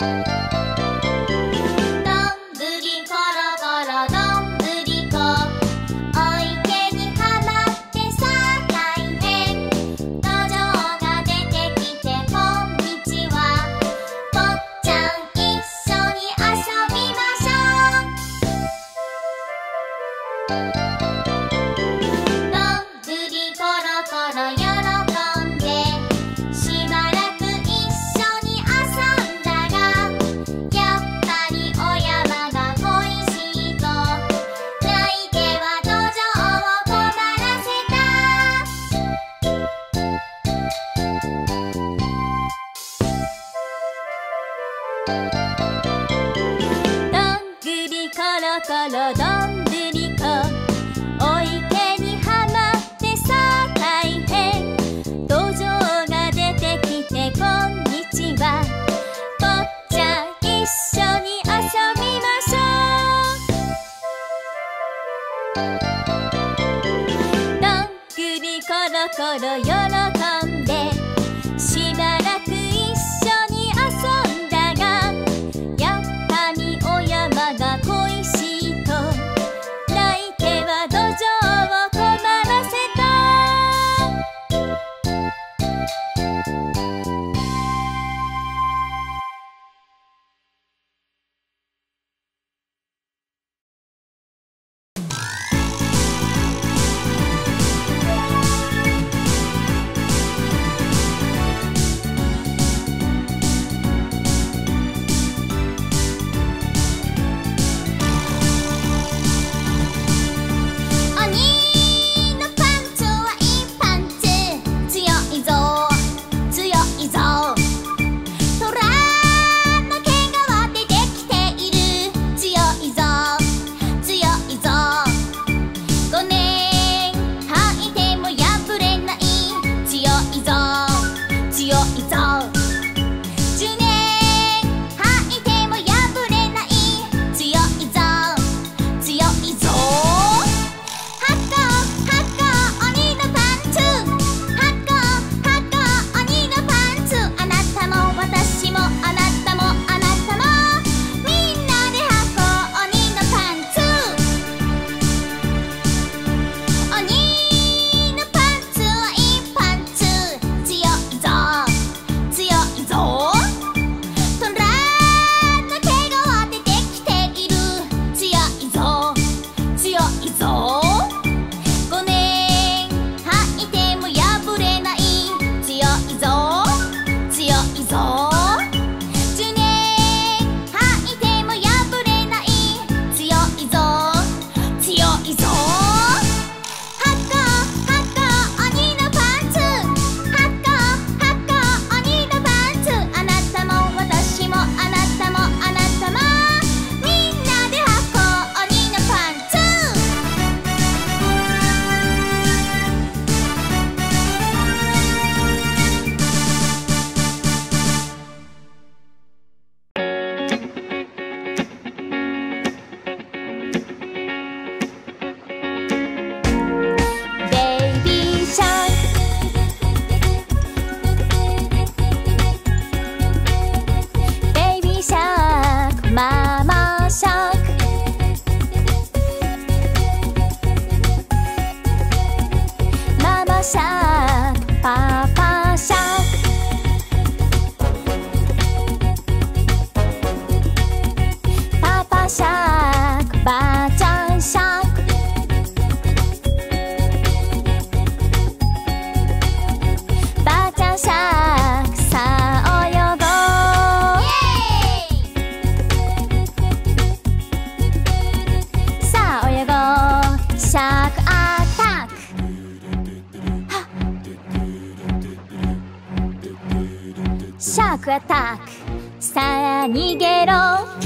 クアタック、さあ逃げろ。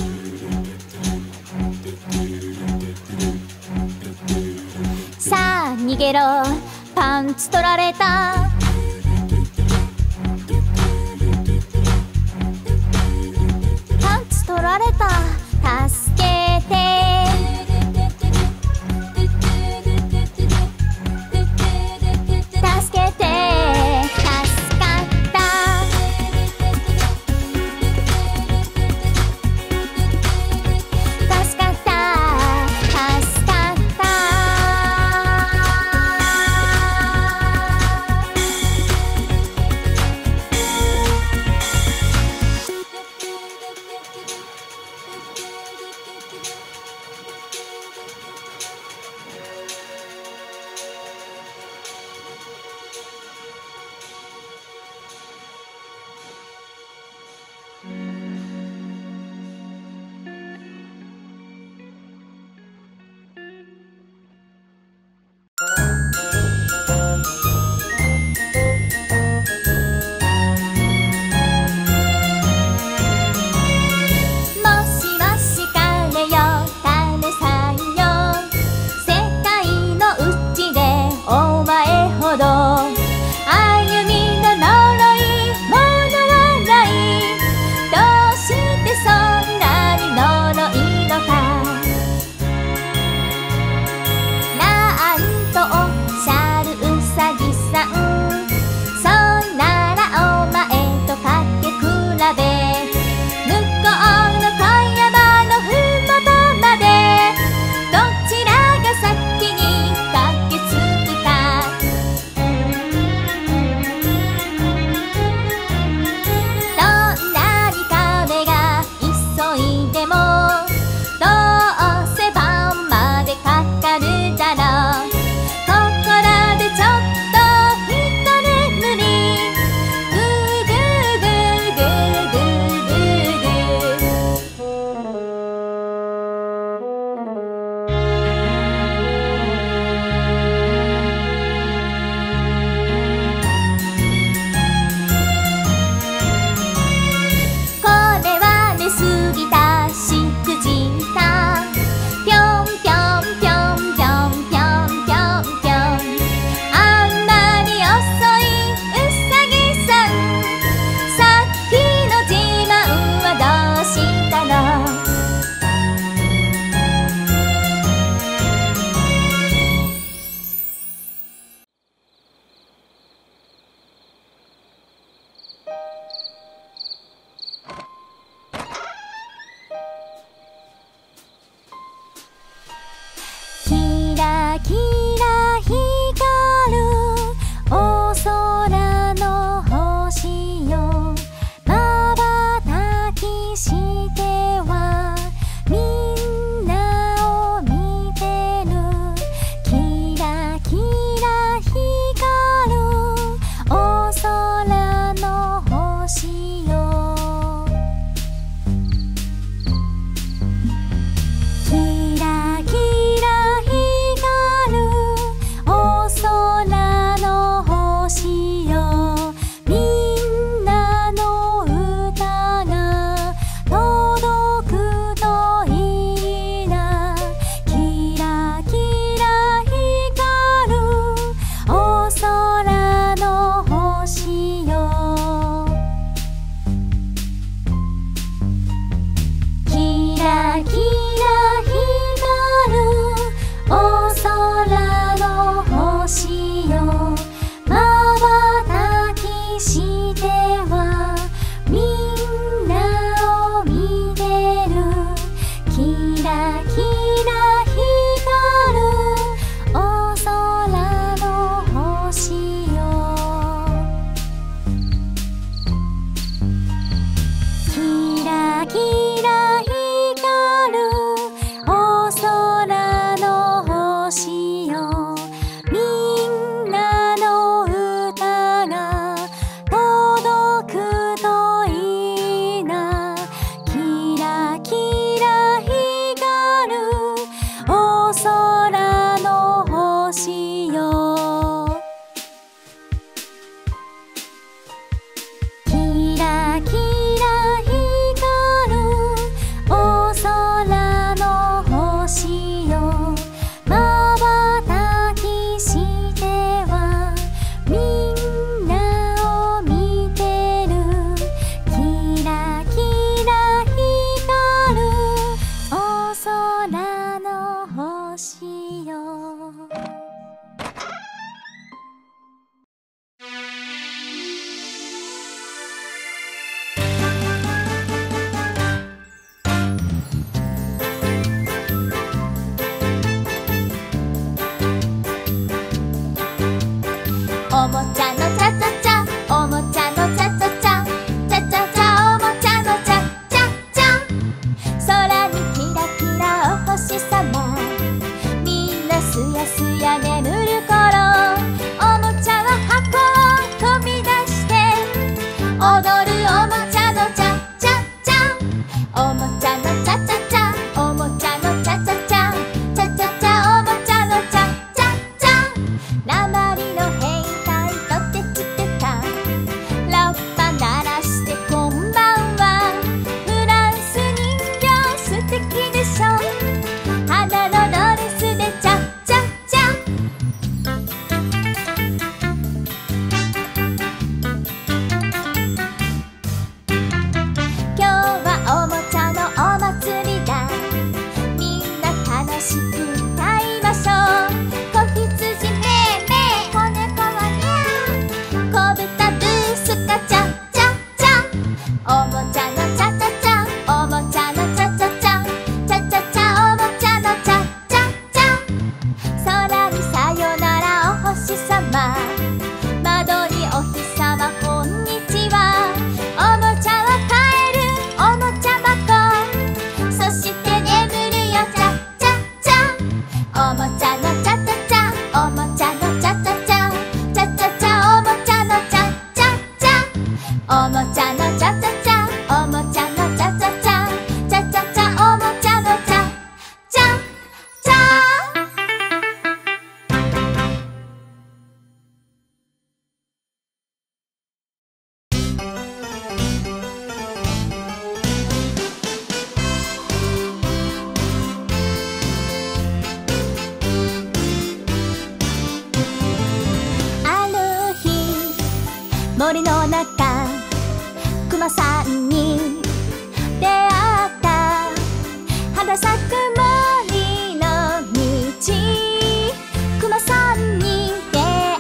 さあ逃げろ、パンツ取られた。パンツ取られた、助けて。助けて、助かった。 踊るおもちゃのチャチャチャ、おもちゃのチャチャチャ、おもちゃのチャチャチャ、チャチャチャ、おもちゃのチャチャチャ。なまりの兵隊とてつてた、ラッパ鳴らしてこんばんは。フランス人形素敵でしょ、花のドレスでチャチャチャ。今日はおもちゃのお祭りだ、みんな楽しく歌いましょう。子羊めいめい、子猫はにゃー、子豚ブースカチャチャチャ、おもちゃのチャチャチャ、おもちゃのチャチャチャ、チャチャチャ、おもちゃのチャチャチャ。空にさよならお星さま、窓にお日さまこんにちは。おもちゃは帰るおもちゃ箱、そして眠るよチャチャチャ。おもちゃのチャチャチャ、おもちゃのチャチャチャ、チャチャチャ、おもちゃのチャチャチャ。おもちゃのチャチャチャ、おもちゃのチャチャチャ、チャチャチャ、おもちゃのチャチャチャ。ある日森の中、クマさんに出会った。花咲く森の道、クマさんに出会った。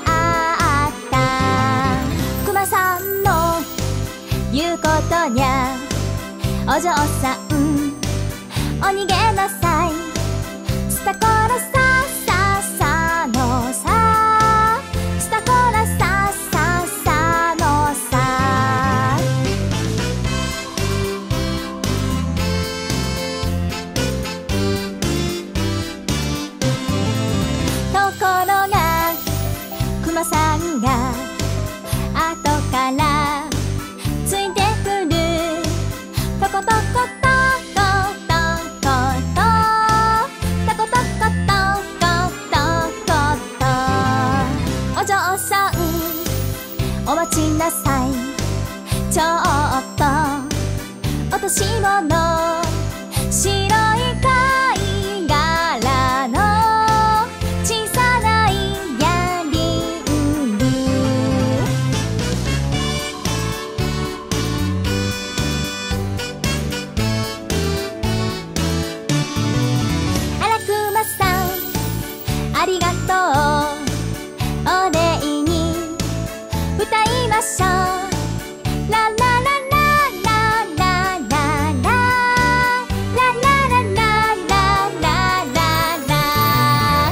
クマさんの言うことにゃ、お嬢さんお逃げなさい。スタコラサササのさ、スタコラサササのさ。ところがクマさんが後からついてくる。トコトコトコトコト、トコトコトコトコト。お嬢さんお待ちなさい、ちょっと落とし物、白い貝殻の小さなイヤリング。あらクマさんありがとう、お礼に歌いましょう。ラララララララララララララララ。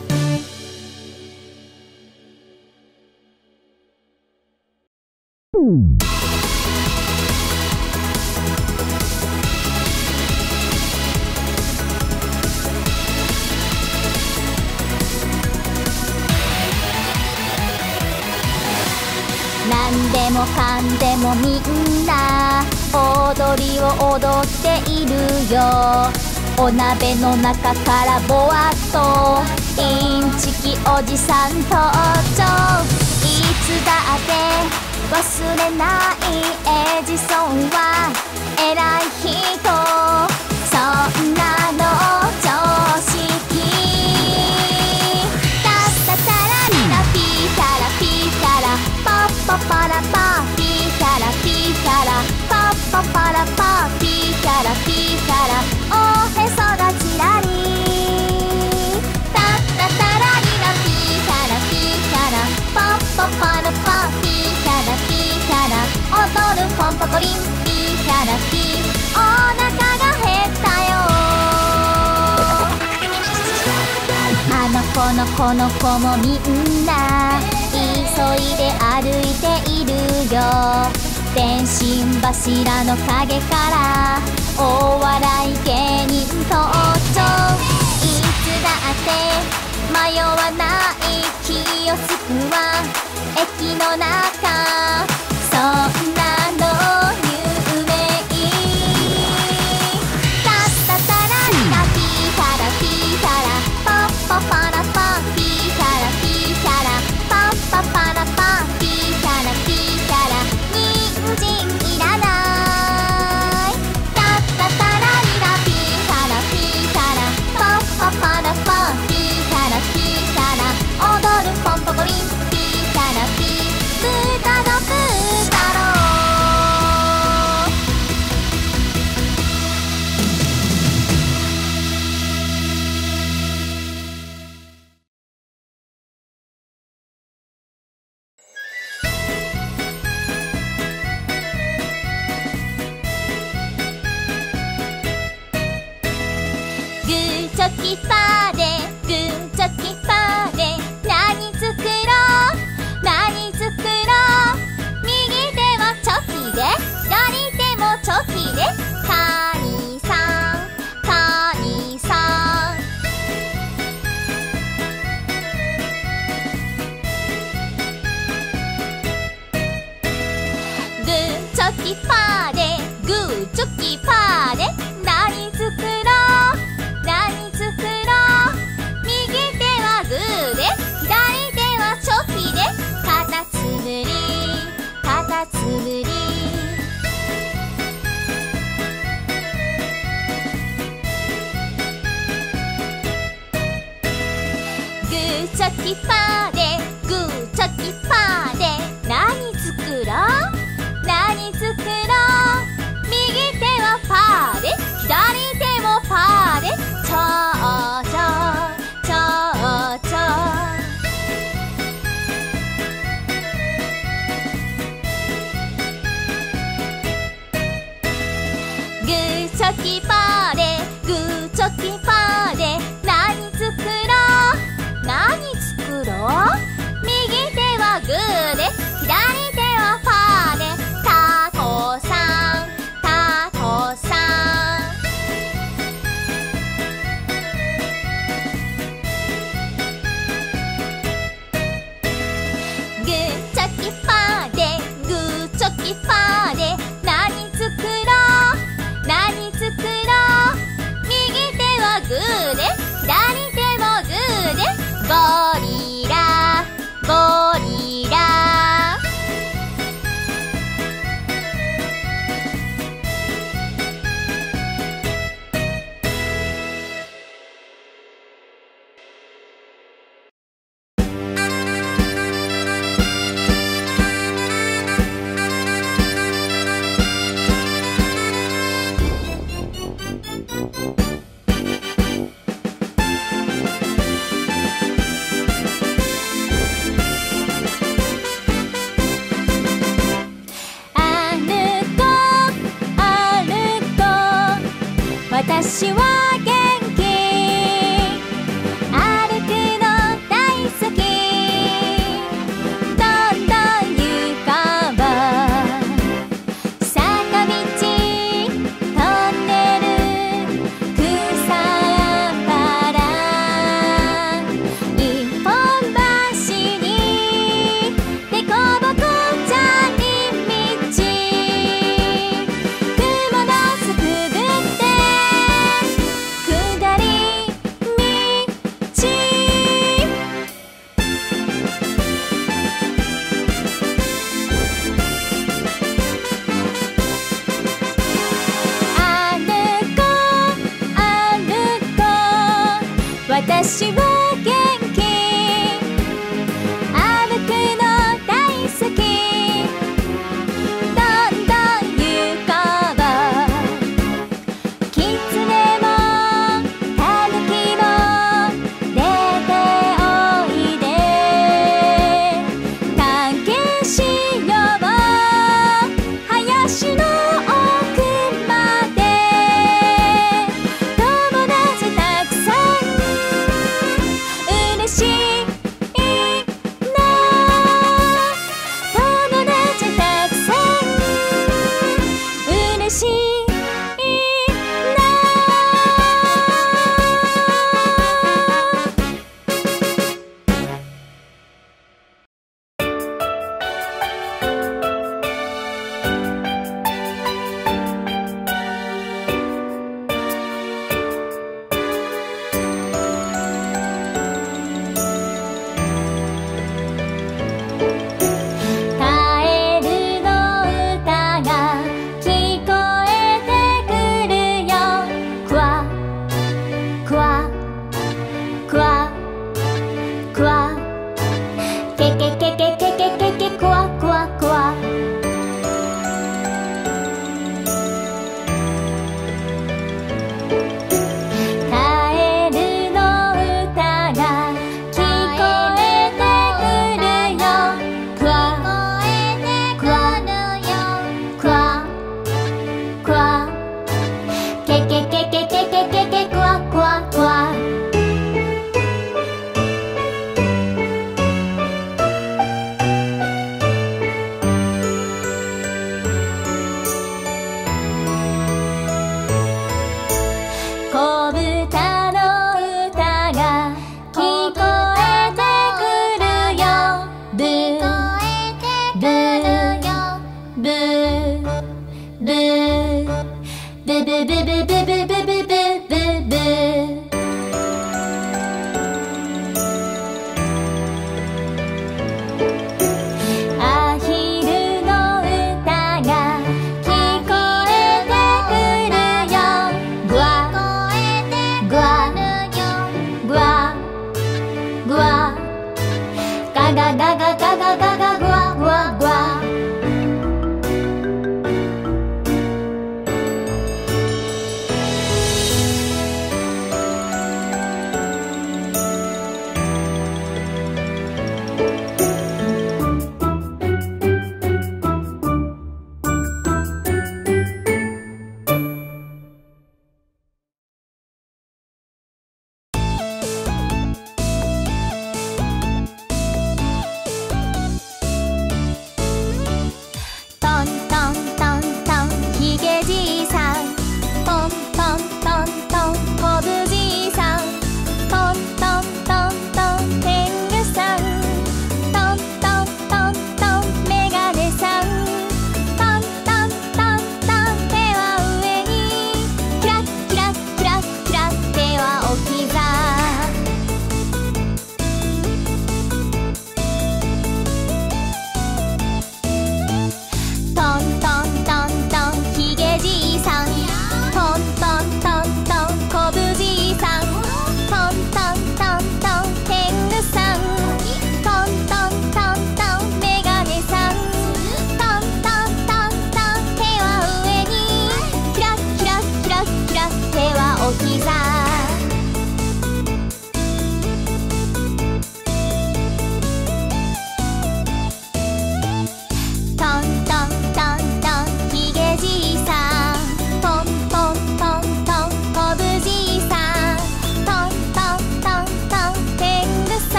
なんでもかんでもみんな踊りを踊っているよ。お鍋の中からぼわっとインチキおじさん登場。いつだって忘れないエジソンは偉い人、そんなの常識。タッタタラリラピータラピータラパッパパラパーピータラピータラパッパパラパーピータラピータラおへそがちらり。タッタタラリラピータラピータラパッパパラパーピータラピータラ踊るポンポコリンピータラピー、お腹が減ったよ。あの子のこの子もみんな急いで歩いているよ。電信柱の陰から大笑い芸人登場。いつだって迷わないキヨスクは駅の中、そんなキパーでグーチョキパーで何作ろう何作ろう。右手はチョキで左手もチョキでカニさんカニさん。グーチョキパーでグーチョキパーで何作ろう何作ろう。右手はグーで左手はチョキでカタツムリカタツムリ。グーチョキパーでグーチョキパーで何作ろう何作ろう。右手はパーで左手もパーでちょうちょちょうちょ。グーチョキパーでグーチョキパーで何作ろう何作ろう。右手はグーで左手はパーでタコさんタコさん。グーチョキパーでグーチョキパーで何作ろう何作ろう。右手はグーで左手もグーでゴリラゴリラ。私は元気歩くの大好き。どんどん行こう坂道トンネル草原一本橋にでこぼこ砂利道雲のすくぐって下り道。歩こう歩こう私は元気歩くの大好き。どんどん行こうキツネもタヌキも出ておいで探検しよう林の奥まで。友達たくさんブーブーブーブーブーブーブー